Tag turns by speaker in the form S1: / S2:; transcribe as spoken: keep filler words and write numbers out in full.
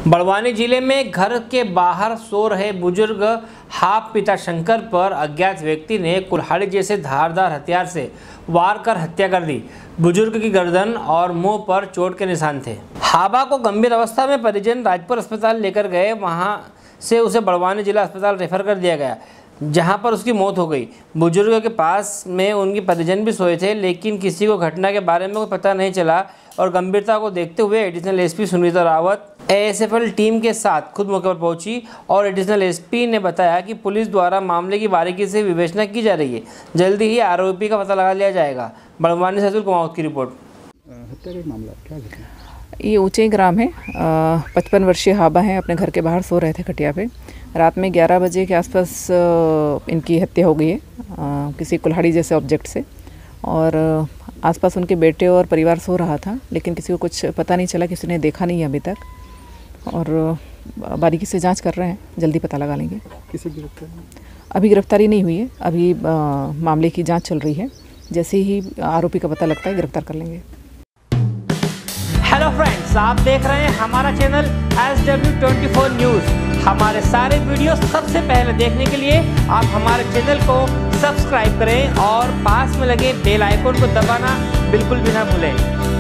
S1: बड़वानी जिले में घर के बाहर सो रहे बुजुर्ग हाफ पिता शंकर पर अज्ञात व्यक्ति ने कुल्हाड़ी जैसे धारदार हथियार से वार कर हत्या कर दी। बुजुर्ग की गर्दन और मुंह पर चोट के निशान थे। हाबा को गंभीर अवस्था में परिजन राजपुर अस्पताल लेकर गए, वहां से उसे बड़वानी जिला अस्पताल रेफर कर दिया गया, जहां पर उसकी मौत हो गई। बुजुर्ग के पास में उनके परिजन भी सोए थे, लेकिन किसी को घटना के बारे में कोई पता नहीं चला और गंभीरता को देखते हुए additional SP Sunita Rawat ASFL team के साथ खुद मौके पर पहुंची और एडिशनल एसपी ने बताया कि पुलिस द्वारा मामले की बारीकी से विवेचना की जा रही है। जल्दी ही आरोपी का पता लगा लिया जाएगा। बड़वानी से अतुल कुमावत की रिपोर्ट।
S2: हत्या का मामला क्या है?
S3: ये ऊंचे ग्राम है। पचपन वर्षीय हाबा हैं, अपने घर के बाहर सो रहे थे खटिया पे। रात में ग्यारह बजे के आसपास इनकी हत्या हो गई है किसी कुल्हाड़ी जैसे ऑब्जेक्ट से, और आसपास उनके बेटे और परिवार सो रहा था, लेकिन किसी को कुछ पता नहीं चला, किसी ने देखा नहीं है अभी तक, और बारीकी से जांच कर रहे हैं, जल्दी पता लगा लेंगे।
S2: किसी गिरफ्तारी
S3: अभी गिरफ्तारी नहीं हुई है, अभी आ, मामले की जांच चल रही है। जैसे ही आरोपी का पता लगता है गिरफ्तार कर लेंगे।
S1: हेलो फ्रेंड्स, आप देख रहे हैं हमारा channel S W twenty four news. हमारे सारे वीडियो सबसे पहले देखने के लिए आप हमारे चैनल को सब्सक्राइब करें और पास में लगे बेल आइकन को दबाना बिल्कुल भी ना भूलें।